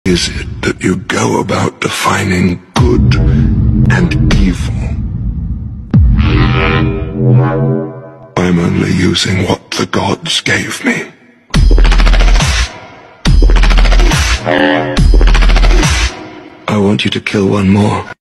is it that you go about defining good and evil? I'm only using what the gods gave me. I want you to kill one more.